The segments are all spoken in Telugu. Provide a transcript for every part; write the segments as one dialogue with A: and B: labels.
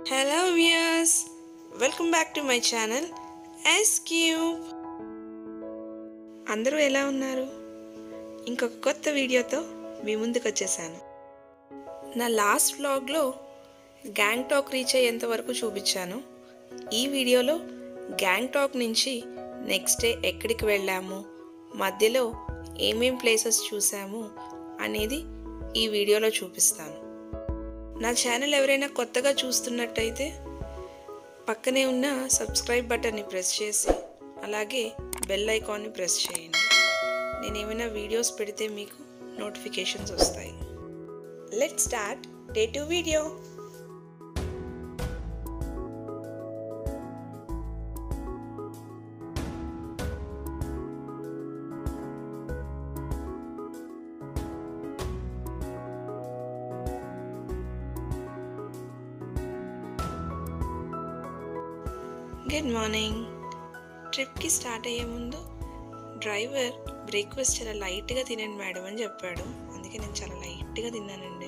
A: Hello viewers, welcome back to my channel S Cube. అందరూ ఎలా ఉన్నారు? ఇంకొక కొత్త వీడియోతో మీ ముందుకు వచ్చేసాను. నా లాస్ట్ వ్లాగ్లో గ్యాంగ్టాక్ రీచ్ అయ్యేంత వరకు చూపించాను. ఈ వీడియోలో గ్యాంగ్టాక్ నుంచి నెక్స్ట్ డే ఎక్కడికి వెళ్ళాము, మధ్యలో ఏమేం ప్లేసెస్ చూసాము అనేది ఈ వీడియోలో చూపిస్తాను. నా ఛానల్ ఎవరైనా కొత్తగా చూస్తున్నట్టయితే పక్కనే ఉన్న సబ్స్క్రైబ్ బటన్ని ప్రెస్ చేసి అలాగే బెల్ ఐకాన్ని ప్రెస్ చేయండి. నేను ఏమైనా వీడియోస్ పెడితే మీకు నోటిఫికేషన్స్ వస్తాయి. Let's start day 2 video. Good morning. ట్రిప్కి స్టార్ట్ అయ్యే ముందు డ్రైవర్ బ్రేక్ఫాస్ట్ చాలా లైట్గా తినండి మేడం అని చెప్పాడు. అందుకే నేను చాలా లైట్గా తిన్నానండి.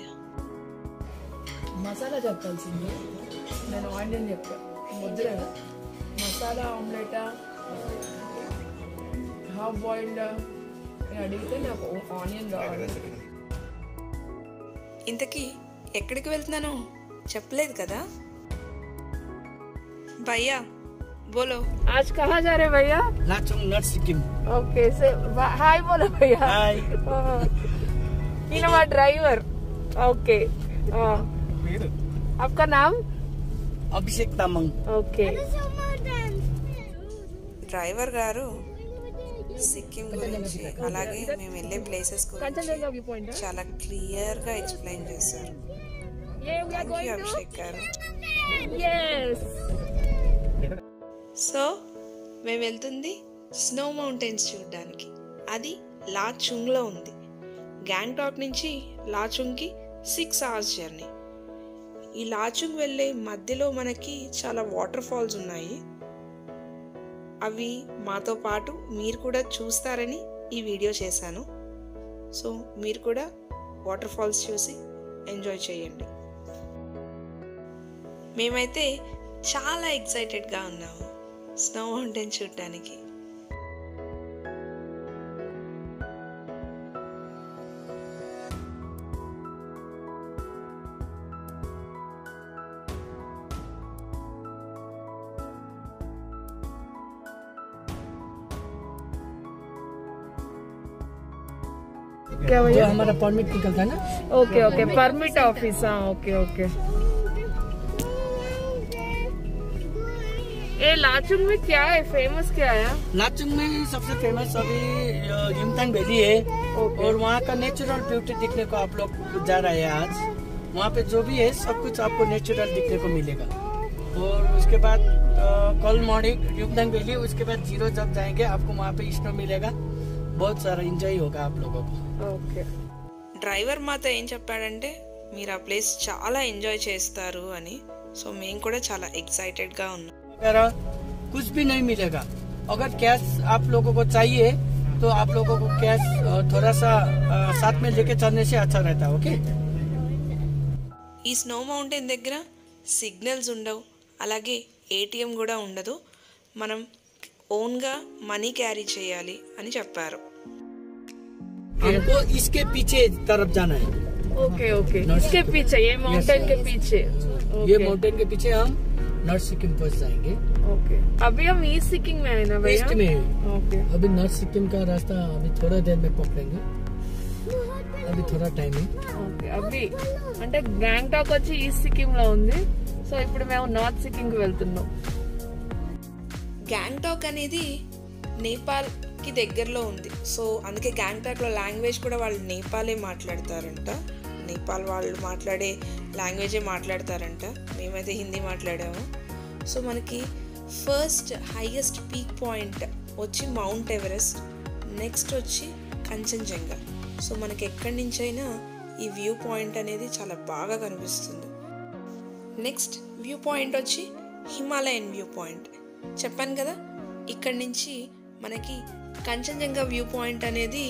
B: మసాలా చెప్పాల్సింది, నేను ఆనియన్ చెప్పాను. ముద్ర మసాలా ఆమ్లెటా హాఫ్ బాయిల్డ్ అని అడిగితే నాకు ఆనియన్ కావాలి.
A: ఇంతకీ ఎక్కడికి వెళ్తున్నానో చెప్పలేదు కదా భయ్యా. बोलो
B: आज कहाँ जा रहे भैया?
C: लाचुंग नॉर्थ सिक्किम.
B: ओके से हाय बोलो भैया.
C: हाय.
B: इन हमारा ड्राइवर. ओके. आपका नाम?
C: अभिषेक तामंग.
B: ओके.
A: డ్రైవర్ గారు సిక్కిం గురించి అలాగే మేము వెళ్ళే ప్లేసెస్ గురించి చాలా క్లియర్గా ఎక్స్ప్లెయిన్ చేశారు. థ్యాంక్ యూ అభిషేక్ గారు. సో మేము వెళ్తుంది స్నో మౌంటైన్స్ చూడడానికి. అది లాచుంగ్లో ఉంది. గ్యాంగ్టాక్ నుంచి లాచుంగ్కి 6 hours జర్నీ. ఈ లాచుంగ్ వెళ్ళే మధ్యలో మనకి చాలా వాటర్ ఫాల్స్ ఉన్నాయి. అవి మాతో పాటు మీరు కూడా చూస్తారని ఈ వీడియో చేశాను. సో మీరు కూడా వాటర్ ఫాల్స్ చూసి ఎంజాయ్ చేయండి. మేమైతే చాలా ఎక్సైటెడ్గా ఉన్నాము స్నో మౌంటైన్ చూడటానికి.
B: क्या
C: जो
B: भैया?
C: हमारा परमिट निकलता है ना.
B: Okay okay permit office. हाँ ओके ओके. ये लाचुंग में क्या है, फेमस क्या है?
C: लाचुंग में सबसे फेमस अभी युमथांग वैली है.
B: ओके.
C: और वहाँ का नेचुरल ब्यूटी दिखने को आप लोग जा रहे हैं आज. वहाँ पे जो भी है सब कुछ आपको नेचुरल दिखने को मिलेगा. और उसके बाद कल मॉर्निंग युमथांग वैली, उसके बाद जीरो जब जाएंगे आपको वहाँ पे स्नो मिलेगा. बहुत सारा एंजॉय होगा आप लोगों को.
B: ओके.
A: డ్రైవర్ మాతో ఏం చెప్పాడంటే మీరు ఆ ప్లేస్ చాలా ఎంజాయ్ చేస్తారు అని. సో మేము కూడా చాలా ఎక్సైటెడ్గా ఉన్నాం.
C: वगैरह कुछ भी नहीं मिलेगा. अगर कैश आप लोगों को चाहिए तो आप लोगों को कैश थोड़ा सा साथ में लेके चलने से अच्छा रहता है. ओके.
A: ఈ స్నో మౌంటైన్ దగ్గర సిగ్నల్స్ ఉండవు, అలాగే ఏటీఎం కూడా ఉండదు. మనం ఓన్గా మనీ క్యారీ చేయాలి అని చెప్పారు.
C: हमको इसके पीछे तरफ जाना है.
B: Okay okay. इसके पीछे, ये माउंटेन के पीछे.
C: ये माउंटेन के पीछे हम नॉर्थ सिक्किम पहुंच जाएंगे.
B: ओके. अभी हम ईस्ट सिक्किम में है ना भैया?
C: ईस्ट में.
B: ओके.
C: अभी नॉर्थ सिक्किम का रास्ता अभी थोड़ा देर में पकड़ेंगे. अभी थोड़ा टाइम है.
B: ఓకే. అవి అంటే గ్యాంగ్టాక్ వచ్చి ఈస్ట్ సిక్కిం లో ఉంది. సో ఇప్పుడు మేము నార్త్ సిక్కిం కి వెళ్తున్నాం.
A: గ్యాంగ్టాక్ అనేది నేపాల్కి దగ్గరలో ఉంది. సో అందుకే గ్యాంగ్టాక్లో లాంగ్వేజ్ కూడా వాళ్ళు నేపాలే మాట్లాడతారంట. నేపాల్ వాళ్ళు మాట్లాడే లాంగ్వేజే మాట్లాడతారంట. మేమైతే హిందీ మాట్లాడాము. సో మనకి ఫస్ట్ హైయెస్ట్ పీక్ పాయింట్ వచ్చి మౌంట్ ఎవరెస్ట్, నెక్స్ట్ వచ్చి కంచన్జంగా. సో మనకి ఎక్కడి నుంచైనా ఈ వ్యూ పాయింట్ అనేది చాలా బాగా కనిపిస్తుంది. నెక్స్ట్ వ్యూ పాయింట్ వచ్చి హిమాలయన్ వ్యూ పాయింట్. చెప్పాను కదా, ఇక్కడి నుంచి మనకి కంచన్జంగా వ్యూ పాయింట్ అనేది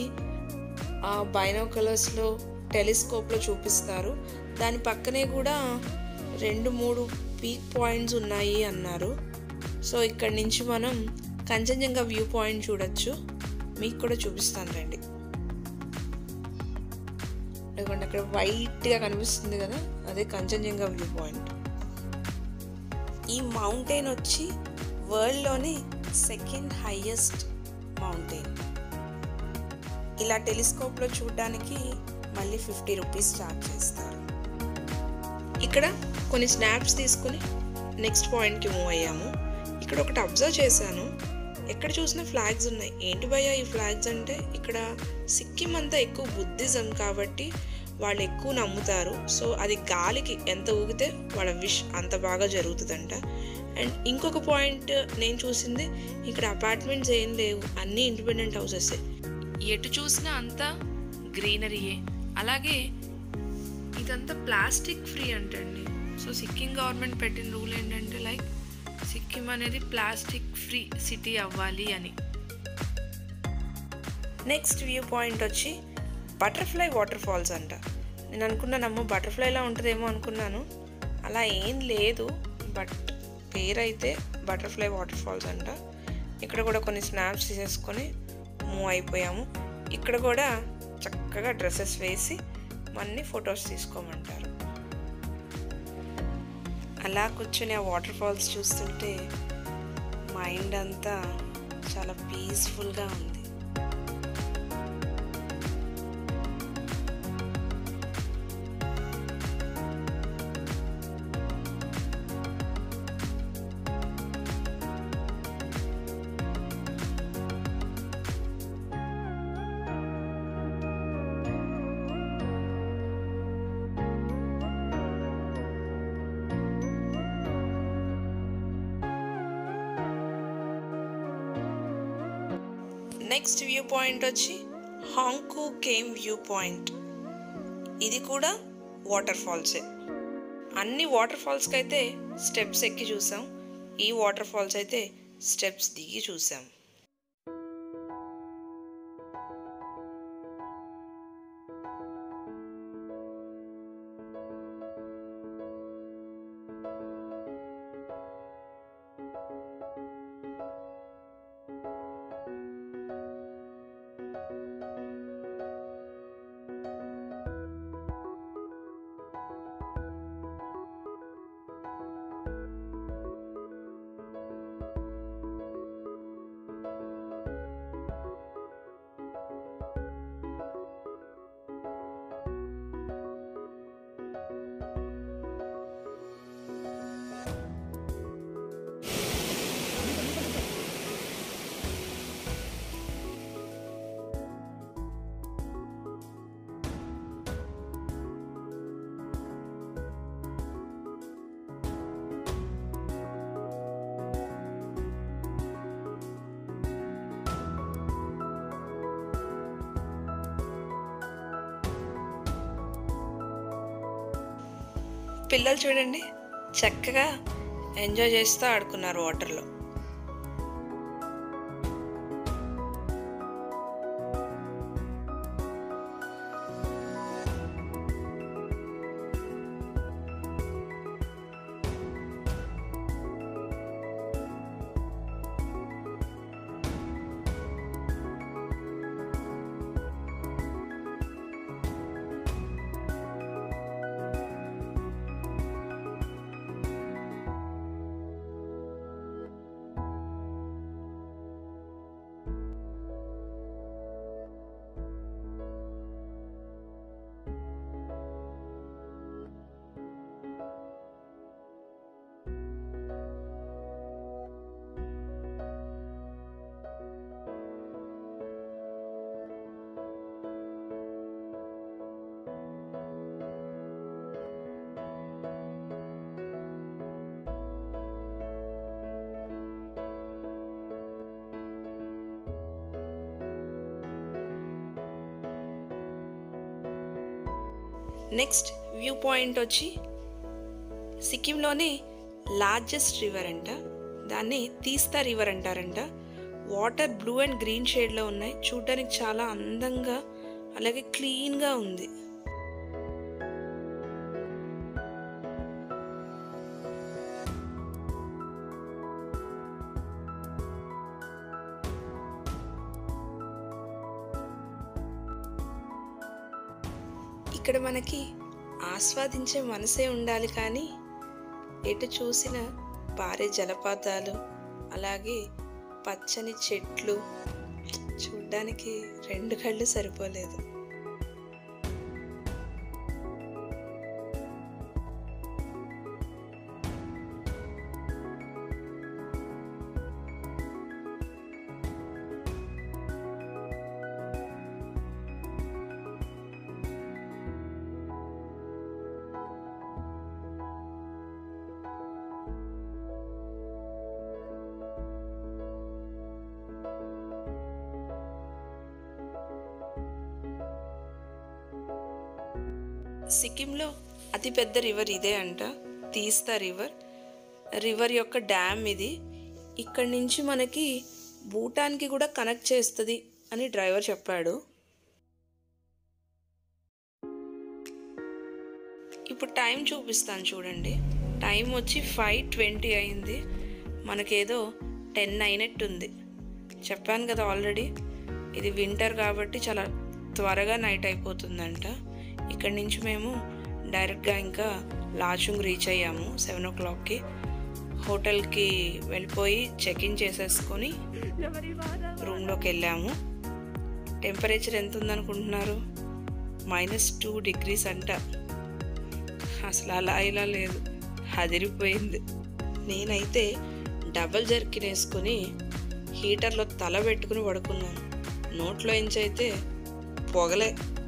A: బైనాక్యులర్స్లో టెలిస్కోప్లో చూపిస్తారు. దాని పక్కనే కూడా 2-3 పీక్ పాయింట్స్ ఉన్నాయి అన్నారు. సో ఇక్కడి నుంచి మనం కంచన్జంగా వ్యూ పాయింట్ చూడొచ్చు. మీకు కూడా చూపిస్తాను రండి. ఎందుకంటే అక్కడ వైట్గా కనిపిస్తుంది కదా, అదే కంచన్జంగా వ్యూ పాయింట్. ఈ మౌంటైన్ వచ్చి వరల్డ్లోనే సెకండ్ హైయెస్ట్ మౌంటైన్. ఇలా టెలిస్కోప్లో చూడడానికి మళ్ళీ 50 రూపీస్ ఛార్జ్ చేస్తారు. ఇక్కడ కొన్ని స్నాప్స్ తీసుకుని నెక్స్ట్ పాయింట్కి మూవ్ అయ్యాము. ఇక్కడ ఒకటి అబ్జర్వ్ చేశాను, ఎక్కడ చూసినా ఫ్లాగ్స్ ఉన్నాయి. ఏంటి భయ్యా ఈ ఫ్లాగ్స్ అంటే, ఇక్కడ సిక్కిం అంతా ఎక్కువ బుద్ధిజం కాబట్టి వాళ్ళు ఎక్కువ నమ్ముతారు. సో అది గాలికి ఎంత ఊగితే వాళ్ళ విష్ అంత బాగా జరుగుతుందంట. అండ్ ఇంకొక పాయింట్ నేను చూసింది, ఇక్కడ అపార్ట్మెంట్స్ ఏం లేవు, అన్నీ ఇండిపెండెంట్ హౌసెస్. ఎటు చూసినా అంతా గ్రీనరీయే. అలాగే ఇదంతా ప్లాస్టిక్ ఫ్రీ అంటండి. సో సిక్కిం గవర్నమెంట్ పెట్టిన రూల్ ఏంటంటే లైక్ సిక్కిం అనేది ప్లాస్టిక్ ఫ్రీ సిటీ అవ్వాలి అని. నెక్స్ట్ వ్యూ పాయింట్ వచ్చి బటర్ఫ్లై వాటర్ ఫాల్స్ అంట. నేను అనుకున్నానమ్మో బటర్ఫ్లైలా ఉంటుందేమో అనుకున్నాను, అలా ఏం లేదు. బట్ పేరైతే బటర్ఫ్లై వాటర్ ఫాల్స్ అంట. ఇక్కడ కూడా కొన్ని స్నాప్స్ తీసేసుకొని మూవ్ అయిపోయాము. ఇక్కడ కూడా చక్కగా డ్రెస్సెస్ వేసి మన్ని ఫొటోస్ తీసుకోమంటారు. అలా కూర్చొని ఆ వాటర్ ఫాల్స్ చూస్తుంటే మైండ్ అంతా చాలా పీస్ఫుల్గా ఉంది. నెక్స్ట్ వ్యూ పాయింట్ వచ్చి హాంగ్కూ కేవ్ వ్యూ పాయింట్. ఇది కూడా వాటర్ ఫాల్సే. అన్ని వాటర్ ఫాల్స్కి అయితే స్టెప్స్ ఎక్కి చూసాం, ఈ వాటర్ ఫాల్స్ అయితే స్టెప్స్ దిగి చూసాం. పిల్లలు చూడండి చక్కగా ఎంజాయ్ చేస్తూ ఆడుకున్నారు వాటర్లో. నెక్స్ట్ వ్యూ పాయింట్ వచ్చి సిక్కింలోనే లార్జెస్ట్ రివర్ అంట, దాన్ని తీస్తా రివర్ అంటారంట. వాటర్ బ్లూ అండ్ గ్రీన్ షేడ్లో ఉన్నాయి, చూడడానికి చాలా అందంగా అలాగే క్లీన్గా ఉంది. ఇక్కడ మనకి ఆస్వాదించే మనసే ఉండాలి, కానీ ఎటు చూసిన పారే జలపాతాలు, అలాగే పచ్చని చెట్లు చూడ్డానికి 2 కళ్ళు సరిపోలేదు. సిక్కింలో అతిపెద్ద రివర్ ఇదే అంట, తీస్తా రివర్ యొక్క డ్యామ్ ఇది. ఇక్కడి నుంచి మనకి భూటాన్కి కూడా కనెక్ట్ చేస్తుంది అని డ్రైవర్ చెప్పాడు. ఇప్పుడు టైం చూపిస్తాను చూడండి. టైం వచ్చి 5:20 అయింది. మనకేదో 10 అయినట్టుంది. చెప్పాను కదా ఆల్రెడీ, ఇది వింటర్ కాబట్టి చాలా త్వరగా నైట్ అయిపోతుందంట. ఇక్కడి నుంచి మేము డైరెక్ట్గా ఇంకా లాచుంగ్ రీచ్ అయ్యాము 7 o'clockకి. హోటల్కి వెళ్ళిపోయి చెక్ఇన్ చేసేసుకొని రూమ్లోకి వెళ్ళాము. టెంపరేచర్ ఎంత ఉందనుకుంటున్నారు? -2 degrees అంట. అసలు అలా ఇలా లేదు, అదిరిపోయింది. నేనైతే డబల్ జర్కిన్ వేసుకొని హీటర్లో తల పెట్టుకుని పడుకున్నాను. నోట్లో ఎంచైతే పొగలే.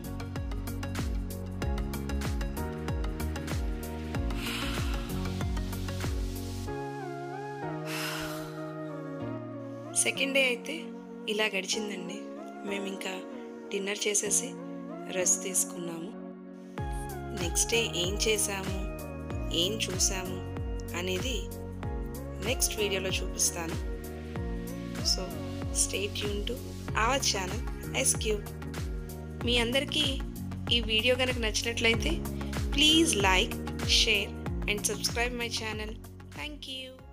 A: సెకండ్ డే అయితే ఇలా గడిచిందండి. మేము ఇంకా డిన్నర్ చేసేసి రెస్ట్ తీసుకున్నాము. నెక్స్ట్ డే ఏం చేసాము, ఏం చూసాము అనేది నెక్స్ట్ వీడియోలో చూపిస్తాను. So stay tune to our channel SQ. మీ అందరికీ ఈ వీడియో కనుక నచ్చినట్లయితే please like, share and subscribe my channel. Thank you.